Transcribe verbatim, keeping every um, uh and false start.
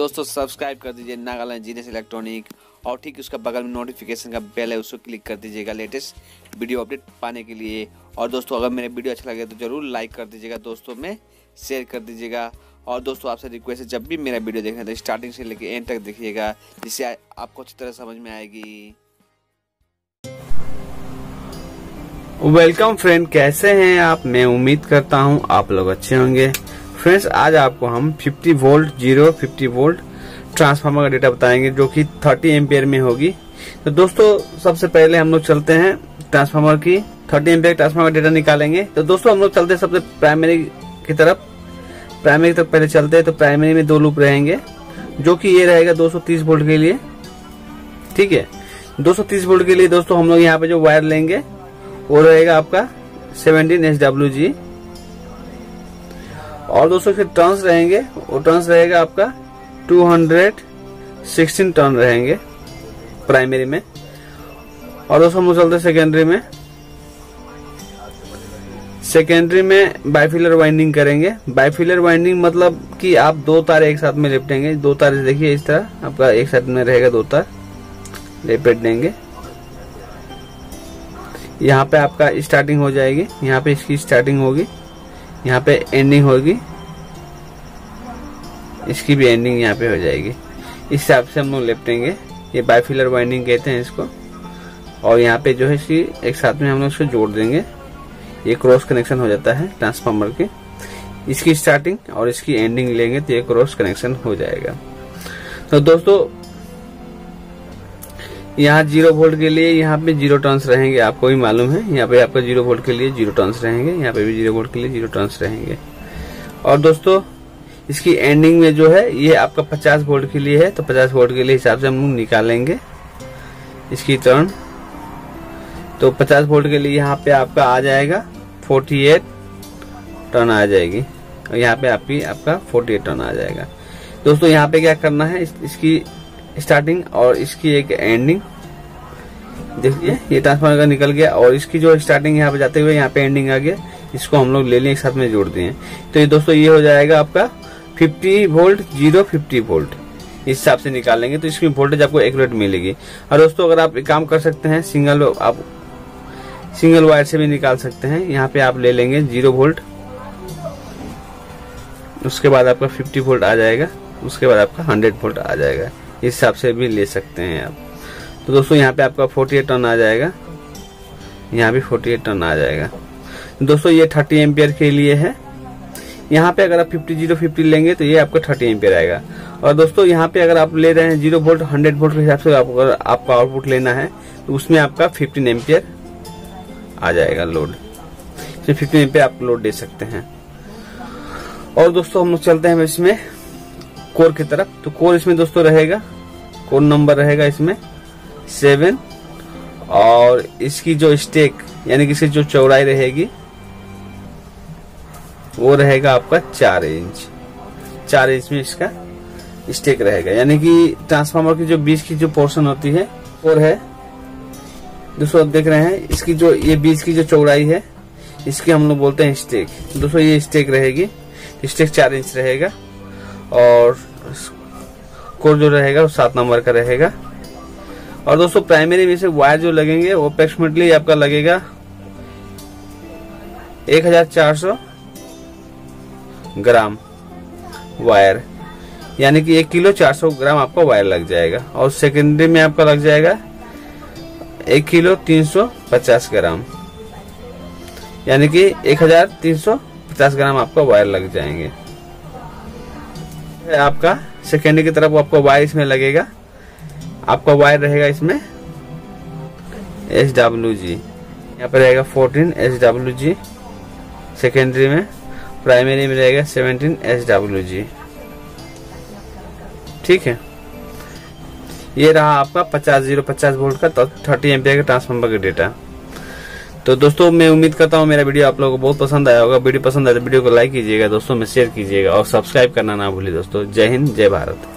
दोस्तों सब्सक्राइब कर दीजिए नागालैंड जीनियस इलेक्ट्रॉनिक और ठीक उसका बगल में नोटिफिकेशन का बेल है, उसको क्लिक कर दीजिएगा लेटेस्ट वीडियो अपडेट पाने के लिए। और दोस्तों अगर मेरे वीडियो अच्छा लगे तो ज़रूर लाइक कर दीजिएगा, दोस्तों में शेयर कर दीजिएगा। और दोस्तों आपसे रिक्वेस्ट है, जब भी मेरा वीडियो देखना तो स्टार्टिंग से लेकर एंड तक देखिएगा, जिससे आपको अच्छी तरह समझ में आएगी। वेलकम फ्रेंड, कैसे हैं आप? मैं उम्मीद करता हूं आप लोग अच्छे होंगे। फ्रेंड्स, आज आपको हम पचास वोल्ट जीरो पचास वोल्ट ट्रांसफार्मर का डेटा बताएंगे जो कि तीस एम्पियर में होगी। तो दोस्तों सबसे पहले हम लोग चलते हैं ट्रांसफार्मर की तीस एम्पियर ट्रांसफार्मर का डेटा निकालेंगे। तो दोस्तों हम लोग चलते हैं सबसे प्राइमरी की तरफ। प्राइमरी की तरफ पहले चलते हैं। तो प्राइमरी में दो लूप रहेंगे, जो कि ये रहेगा दो सौ तीस वोल्ट के लिए। ठीक है, दो सौ तीस वोल्ट के लिए दोस्तों हम लोग यहाँ पे जो वायर लेंगे वो रहेगा आपका सत्रह एस डब्ल्यू जी। और दोस्तों फिर टर्न्स रहेंगे, वो टर्न्स रहेगा आपका दो सौ सोलह टर्न रहेंगे प्राइमरी में। और दोस्तों हम चलते सेकेंडरी में। सेकेंडरी में बाइफिलर वाइंडिंग करेंगे। बाइफिलर वाइंडिंग मतलब कि आप दो तार एक साथ में लिपटेंगे। दो तार देखिए इस तरह आपका एक साथ में रहेगा, दो तार लिपट देंगे। यहाँ पे आपका स्टार्टिंग हो जाएगी, यहाँ पे इसकी स्टार्टिंग होगी, यहाँ पे एंडिंग होगी, इसकी भी एंडिंग यहाँ पे हो जाएगी। इस हिसाब से हम लोग लिपटेंगे। ये बाइफिलर वाइंडिंग कहते हैं इसको। और यहाँ पे जो है इसकी एक साथ में हम लोग इसको जोड़ देंगे। ये क्रॉस कनेक्शन हो जाता है ट्रांसफार्मर के। इसकी स्टार्टिंग और इसकी एंडिंग लेंगे तो ये क्रॉस कनेक्शन हो जाएगा। तो दोस्तों यहाँ जीरो वोल्ट के लिए यहाँ पे जीरो टर्न्स रहेंगे, आपको भी मालूम है। यहाँ पे आपका जीरो वोल्ट के लिए जीरो टर्न्स रहेंगे, यहाँ पे भी जीरो वोल्ट के लिए जीरो टर्न्स रहेंगे। और दोस्तों इसकी एंडिंग में जो है ये आपका पचास वोल्ट के लिए है, तो पचास वोल्ट के लिए हिसाब से हम लोग निकालेंगे इसकी टर्न। तो पचास वोल्ट के लिए यहाँ पे आपका आ जाएगा अड़तालीस टर्न आ जाएगी, और यहाँ पे आपकी आपका अड़तालीस टर्न आ जाएगा। दोस्तों यहाँ पे क्या करना है, इस, इसकी स्टार्टिंग और इसकी एक एंडिंग देखिए, ये ट्रांसफार्मर का निकल गया और इसकी जो स्टार्टिंग यहाँ पे जाते हुए यहाँ पे एंडिंग आ गया। इसको हम लोग ले लें, एक साथ में जोड़ दिए। तो ये दोस्तों ये हो जाएगा आपका पचास वोल्ट जीरो पचास वोल्ट, इस हिसाब से निकालेंगे तो इसकी वोल्टेज आपको एक्यूरेट मिलेगी। और दोस्तों अगर आप एक काम कर सकते हैं, सिंगल आप सिंगल वायर से भी निकाल सकते हैं। यहाँ पे आप ले लेंगे जीरो वोल्ट, उसके बाद आपका पचास वोल्ट आ जाएगा, उसके बाद आपका सौ वोल्ट आ जाएगा। इस हिसाब से भी ले सकते हैं आप। तो दोस्तों यहाँ पे आपका अड़तालीस टन आ जाएगा, यहाँ भी अड़तालीस टन आ जाएगा। दोस्तों ये तीस एम्पियर के लिए है। यहाँ पे अगर आप पचास जीरो पचास लेंगे तो ये आपका तीस एम्पियर आएगा। और दोस्तों यहाँ पे अगर आप ले रहे हैं जीरो वोल्ट सौ वोल्ट के हिसाब से आप, अगर आपका आउटपुट लेना है तो उसमें आपका पंद्रह एम्पियर आ जाएगा लोड। इसमें पंद्रह एम्पियर आप लोड दे सकते हैं। और दोस्तों हम लोग चलते हैं इसमें कोर की तरफ। तो कोर इसमें दोस्तों रहेगा, कोर नंबर रहेगा इसमें सेवन। और इसकी जो स्टेक यानी कि इसकी जो चौड़ाई रहेगी वो रहेगा आपका चार इंच। चार इंच में इसका स्टेक रहेगा, यानी कि ट्रांसफार्मर की जो बीच की जो पोर्शन होती है कोर है दोस्तों, आप देख रहे हैं इसकी जो ये बीच की जो चौड़ाई है इसकी हम लोग बोलते हैं स्टेक। दोस्तों ये स्टेक रहेगी, स्टेक चार इंच रहेगा। और कोर जो रहेगा वो सात नंबर का रहेगा। और दोस्तों प्राइमरी में से वायर जो लगेंगे वो अप्रोक्सीमेटली आपका लगेगा एक हजार चार सौ ग्राम वायर, यानी कि एक किलो चार सौ ग्राम आपका वायर लग जाएगा। और सेकेंडरी में आपका लग जाएगा एक किलो तीन सौ पचास ग्राम, यानी कि एक हजार तीन सौ पचास ग्राम आपका वायर लग जाएंगे। आपका सेकेंडरी की तरफ आपका वायर इसमें लगेगा। आपका वायर रहेगा इसमें एस डब्ल्यू जी, यहाँ पे रहेगा चौदह एस डब्ल्यू जी सेकेंडरी में। प्राइमरी में रहेगा सत्रह एस डब्ल्यू जी। ठीक है, ये रहा आपका पचास जीरो पचास वोल्ट का तो तीस एम्पियर का ट्रांसफार्मर का डेटा। तो दोस्तों मैं उम्मीद करता हूँ मेरा वीडियो आप लोगों को बहुत पसंद आया होगा। वीडियो पसंद आया तो वीडियो को लाइक कीजिएगा, दोस्तों में शेयर कीजिएगा और सब्सक्राइब करना ना भूलिए दोस्तों। जय हिंद, जय भारत।